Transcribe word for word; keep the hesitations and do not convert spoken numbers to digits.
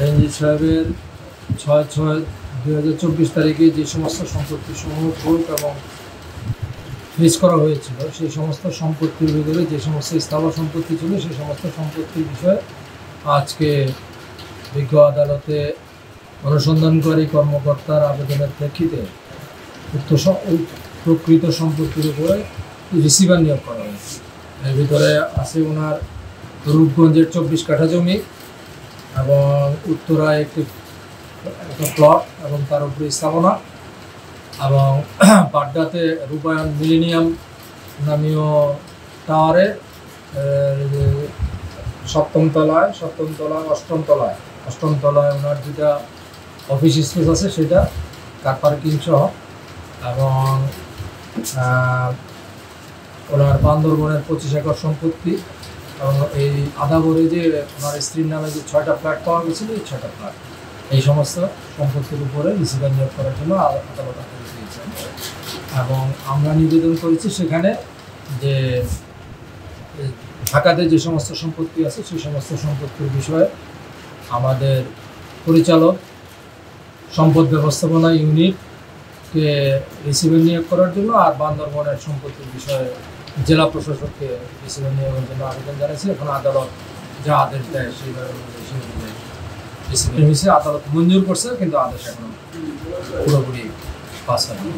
রঞ্জিত সাহেবের ছয় ছয় দুই হাজার চব্বিশ তারিখে যে সমস্ত সম্পত্তি সমূহ ভোগ এবং ফ্রিজ করা হয়েছিল সেই সমস্ত সম্পত্তির ভিতরে যে সমস্ত স্থাবর সম্পত্তি ছিল সেই সমস্ত সম্পত্তির বিষয়ে আজকে বিজ্ঞ আদালতে অনুসন্ধানকারী কর্মকর্তার আবেদনের প্রেক্ষিতে উক্ত প্রকৃত সম্পত্তির উপরে রিসিভার নিয়োগ করা হয়েছে। এর ভিতরে আছে ওনার রূপগঞ্জের চব্বিশ কাঠা জমি এবং উত্তরায় একটি একটা প্লট এবং তার উপরে স্থাপনা এবং বাড্ডাতে রূপায়ণ মিলেনিয়াম নামীয় টাওয়ারে সপ্তম তলায় সপ্তম তলায় অষ্টম তলায় অষ্টম তলায় ওনার যেটা অফিস স্পেস আছে সেটা কার পার্কিং সহ এবং ওনার বান্দরবনের পঁচিশ একর সম্পত্তি এবং এই আদাবরে যে ওনার স্ত্রীর নামে যে ছয়টা ফ্ল্যাট পাওয়া গেছিল এই ছয়টা ফ্ল্যাট এই সমস্ত সম্পত্তির উপরে রিসিভার নিয়োগ করার জন্য আদালত আদেশ দিয়েছেন। এবং আমরা নিবেদন করেছি সেখানে যে ঢাকাতে যে সমস্ত সম্পত্তি আছে সেই সমস্ত সম্পত্তির বিষয়ে আমাদের পরিচালক সম্পদ ব্যবস্থাপনা ইউনিটকে রিসিভার নিয়োগ করার জন্য আর বান্দরবনের সম্পত্তির বিষয়ে জেলা প্রশাসককে রিসিভার নিয়োগের জন্য আবেদন জানিয়েছি। এখন আদালত যা আদেশ দেয় সেইভাবে রিসিভার আদালত মঞ্জুর করছে, কিন্তু আদেশ এখন পুরোপুরি পাস হয়।